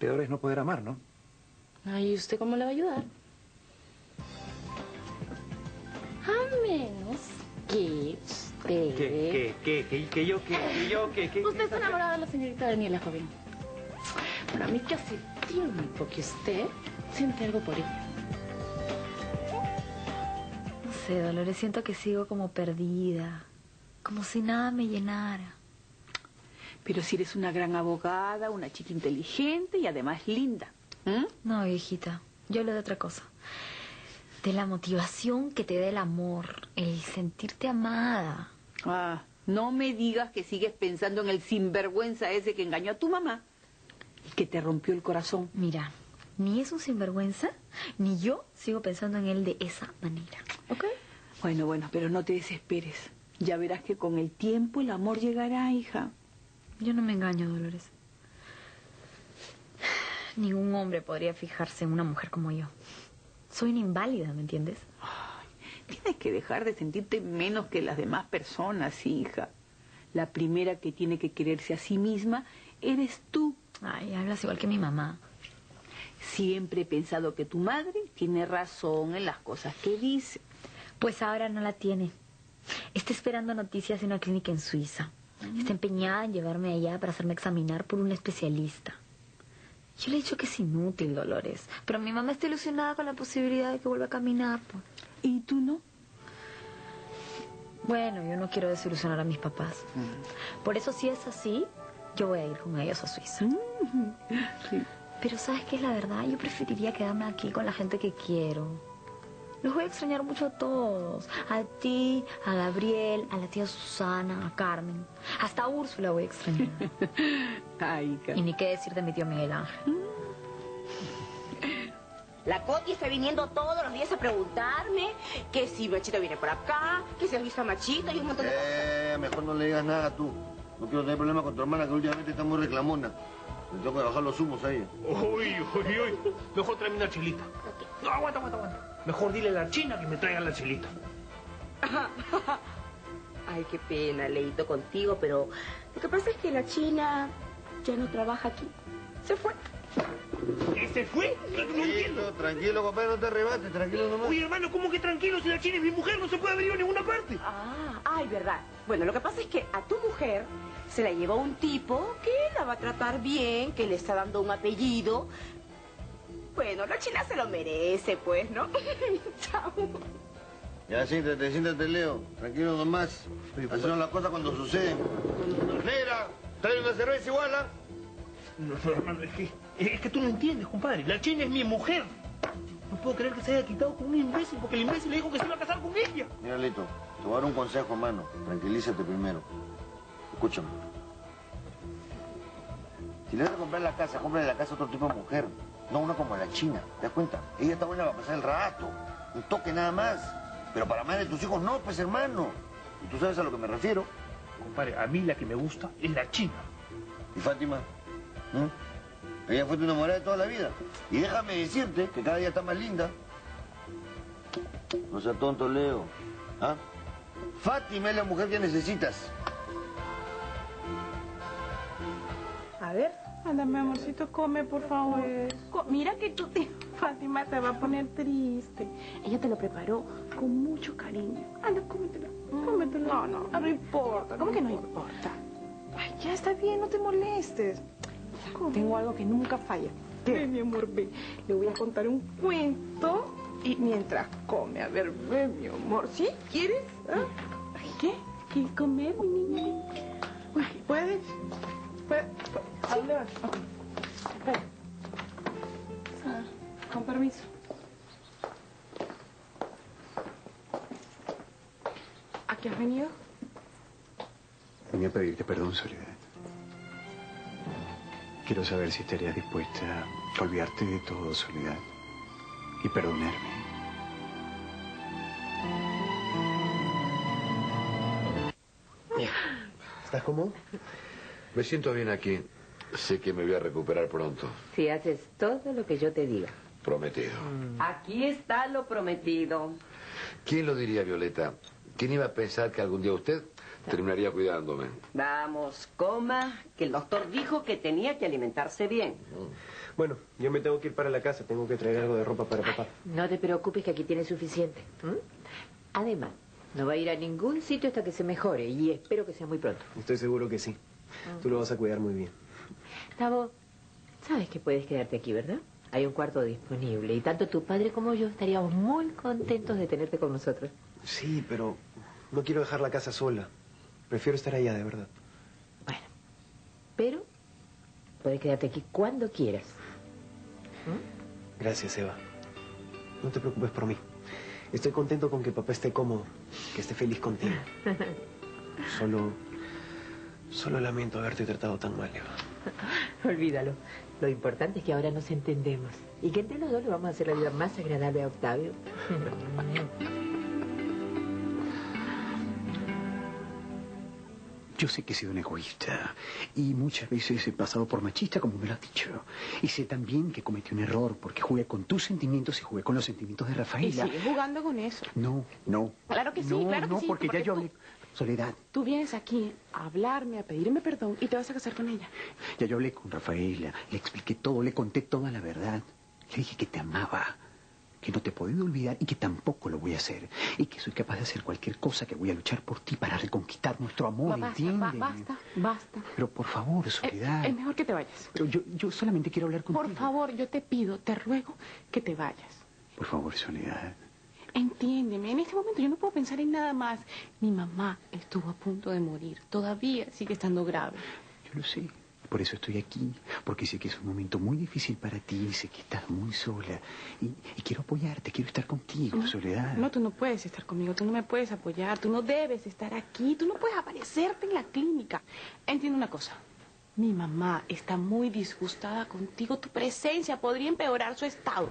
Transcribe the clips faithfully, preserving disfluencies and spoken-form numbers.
peor es no poder amar, ¿no? Ay, ¿y usted cómo le va a ayudar? A menos que usted... ¿Qué, qué, qué, qué, que yo, qué, que yo, qué, qué? Usted está enamorada de la señorita Daniela, joven. Para mí que hace tiempo que usted siente algo por ella. No sé, Dolores, siento que sigo como perdida. Como si nada me llenara. Pero si eres una gran abogada, una chica inteligente y además linda. ¿Mm? No, viejita, yo hablo de otra cosa. De la motivación que te da el amor, el sentirte amada. Ah, no me digas que sigues pensando en el sinvergüenza ese que engañó a tu mamá y que te rompió el corazón. Mira, ni es un sinvergüenza, ni yo sigo pensando en él de esa manera, ¿ok? Bueno, bueno, pero no te desesperes. Ya verás que con el tiempo el amor llegará, hija. Yo no me engaño, Dolores. Ningún hombre podría fijarse en una mujer como yo. Soy una inválida, ¿me entiendes? Ay, tienes que dejar de sentirte menos que las demás personas, hija. La primera que tiene que quererse a sí misma eres tú. Ay, hablas igual que mi mamá. Siempre he pensado que tu madre tiene razón en las cosas que dice. Pues ahora no la tiene. Está esperando noticias de una clínica en Suiza. Está empeñada en llevarme allá para hacerme examinar por un especialista. Yo le he dicho que es inútil, Dolores. Pero mi mamá está ilusionada con la posibilidad de que vuelva a caminar. Pues. ¿Y tú no? Bueno, yo no quiero desilusionar a mis papás. Mm. Por eso, si es así, yo voy a ir con ellos a Suiza. Mm. Sí. Pero ¿sabes qué es la verdad? Yo preferiría quedarme aquí con la gente que quiero. Los voy a extrañar mucho a todos. A ti, a Gabriel, a la tía Susana, a Carmen. Hasta a Úrsula voy a extrañar. Ay, y ni qué decir de mi tío Miguel Ángel. La Coti está viniendo todos los días a preguntarme que si Machito viene por acá, que si has visto a Machito y un montón de cosas. Eh, mejor no le digas nada tú. No quiero tener problemas con tu hermana que últimamente está muy reclamona. Me tengo que bajar los humos a ella. Uy, uy, uy. Mejor tráeme una chelita. No, aguanta, aguanta, aguanta. Mejor dile a la china que me traiga la chelita. Ay, qué pena, Leito, contigo, pero lo que pasa es que la china ya no trabaja aquí. Se fue. ¿Se fue? No, no entiendo. Tranquilo, compadre, no te arrebates, tranquilo nomás. Uy, hermano, ¿cómo que tranquilo? Si la china es mi mujer, no se puede venir a ninguna parte. Ah, ay, verdad. Bueno, lo que pasa es que a tu mujer se la lleva un tipo que la va a tratar bien, que le está dando un apellido. Bueno, la china se lo merece, pues, ¿no? Chao. Ya, siéntate, siéntate, Leo. Tranquilo nomás. Así son las cosas cuando suceden. Negra, trae una cerveza igual, ¿ah? No, no, hermano, es que, es que tú no entiendes, compadre. La china es mi mujer. No puedo creer que se haya quitado con un imbécil, porque el imbécil le dijo que se iba a casar con ella. Mira, Lito, te voy a dar un consejo, hermano. Tranquilízate primero. Escúchame. Si le vas a comprar la casa, cómprale la casa a otro tipo de mujer. No una como la china, ¿te das cuenta? Ella está buena para pasar el rato. Un toque nada más. Pero para madre de tus hijos no, pues, hermano. ¿Y tú sabes a lo que me refiero? Compadre, a mí la que me gusta es la china. ¿Y Fátima? ¿Mm? Ella fue tu enamorada de toda la vida. Y déjame decirte que cada día está más linda. No seas tonto, Leo. ¿Ah? Fátima es la mujer que necesitas. A ver, anda, mi amorcito, come, por favor. Co Mira que tú, te... Fátima, te va a poner triste. Ella te lo preparó con mucho cariño. Anda, cómetelo, cómetelo. No, no, no importa. ¿Cómo que no importa? Ay, ya está bien, no te molestes. Tengo algo que nunca falla. Ven, mi amor, ven. Le voy a contar un cuento y mientras come, a ver, ven, mi amor. ¿Sí? ¿Quieres? ¿Ah? ¿Qué? ¿Quieres comer, mi niña? Uy, ¿puedes? ¿Puedes? ¿A dónde vas? Okay. Ven. Ah, con permiso. ¿A qué has venido? Venía a pedirte perdón, Soledad. Quiero saber si estarías dispuesta a olvidarte de todo, Soledad, y perdonarme. ¿Estás cómodo? Me siento bien aquí. Sé que me voy a recuperar pronto. Si haces todo lo que yo te diga. Prometido. Aquí está lo prometido. ¿Quién lo diría, Violeta? ¿Quién iba a pensar que algún día usted terminaría cuidándome. Vamos, coma, que el doctor dijo que tenía que alimentarse bien. Bueno, yo me tengo que ir para la casa. Tengo que traer algo de ropa para papá. No te preocupes que aquí tienes suficiente. ¿Mm? Además, no va a ir a ningún sitio hasta que se mejore y espero que sea muy pronto. Estoy seguro que sí. Mm. Tú lo vas a cuidar muy bien. Tavo, sabes que puedes quedarte aquí, ¿verdad? Hay un cuarto disponible y tanto tu padre como yo estaríamos muy contentos de tenerte con nosotros. Sí, pero no quiero dejar la casa sola. Prefiero estar allá, de verdad. Bueno, pero puedes quedarte aquí cuando quieras. ¿Mm? Gracias, Eva. No te preocupes por mí. Estoy contento con que papá esté cómodo, que esté feliz contigo. Solo... Solo lamento haberte tratado tan mal, Eva. Olvídalo. Lo importante es que ahora nos entendemos y que entre los dos le vamos a hacer la vida más agradable a Octavio. Yo sé que he sido un egoísta y muchas veces he pasado por machista, como me lo has dicho. Y sé también que cometí un error porque jugué con tus sentimientos y jugué con los sentimientos de Y Rafaela. sigue jugando con eso. No, no. Claro que sí, no, claro que no, sí. porque, porque ya yo tú- hablé... Soledad, Tú vienes aquí a hablarme, a pedirme perdón y te vas a casar con ella. ya yo hablé con Rafaela, le expliqué todo, le conté toda la verdad. Le dije que te amaba, que no te he podido olvidar y que tampoco lo voy a hacer. Y que soy capaz de hacer cualquier cosa, que voy a luchar por ti para reconquistar nuestro amor, Ba- basta, ¿entiendes? ba- basta, basta. Pero por favor, Soledad. Es, es mejor que te vayas. Pero yo, yo solamente quiero hablar contigo. Por favor, yo te pido, te ruego que te vayas. Por favor, Soledad. Entiéndeme, en este momento yo no puedo pensar en nada más. Mi mamá estuvo a punto de morir. Todavía sigue estando grave. Yo lo sé. Por eso estoy aquí. Porque sé que es un momento muy difícil para ti. Sé que estás muy sola. Y, y quiero apoyarte. Quiero estar contigo, No, Soledad. No, tú no puedes estar conmigo. Tú no me puedes apoyar. Tú no debes estar aquí. Tú no puedes aparecerte en la clínica. Entiende una cosa. Mi mamá está muy disgustada contigo. Tu presencia podría empeorar su estado.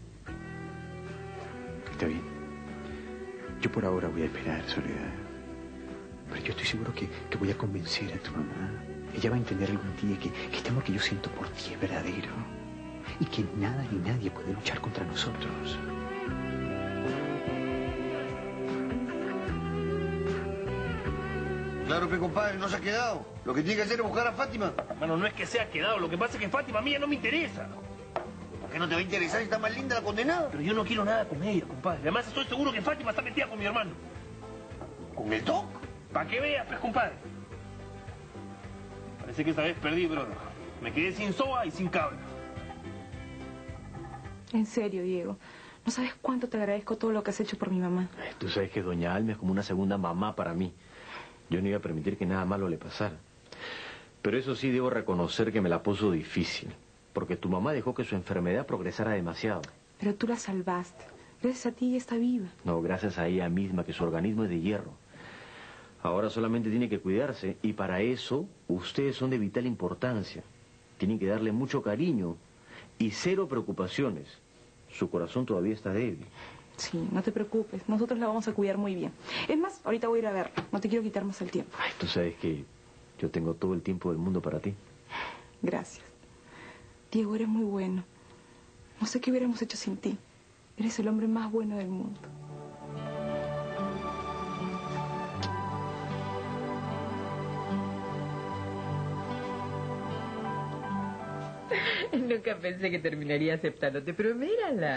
Está bien. Yo por ahora voy a esperar, Soledad. Pero yo estoy seguro que, que voy a convencer a tu mamá. Ella va a entender algún día que, que este amor que yo siento por ti es verdadero. Y que nada ni nadie puede luchar contra nosotros. Claro, pe, compadre, no se ha quedado. Lo que tiene que hacer es buscar a Fátima. Bueno, no es que se ha quedado. Lo que pasa es que Fátima a mí ya no me interesa. ¿Por qué no te va a interesar si está más linda la condenada? Pero yo no quiero nada con ella, compadre. Además estoy seguro que Fátima está metida con mi hermano. ¿Con el Doc? Para que veas, pues, compadre. Parece que esta vez perdí, brother. Me quedé sin soga y sin cable. En serio, Diego. No sabes cuánto te agradezco todo lo que has hecho por mi mamá. Tú sabes que doña Alma es como una segunda mamá para mí. Yo no iba a permitir que nada malo le pasara. Pero eso sí, debo reconocer que me la puso difícil. Porque tu mamá dejó que su enfermedad progresara demasiado. Pero tú la salvaste. Gracias a ti ella está viva. No, gracias a ella misma, que su organismo es de hierro. Ahora solamente tiene que cuidarse. Y para eso, ustedes son de vital importancia. Tienen que darle mucho cariño y cero preocupaciones. Su corazón todavía está débil. Sí, no te preocupes. Nosotros la vamos a cuidar muy bien. Es más, ahorita voy a ir a verla. No te quiero quitar más el tiempo. Ay, tú sabes que yo tengo todo el tiempo del mundo para ti. Gracias. Diego, eres muy bueno. No sé qué hubiéramos hecho sin ti. Eres el hombre más bueno del mundo. Nunca pensé que terminaría aceptándote, pero mírala.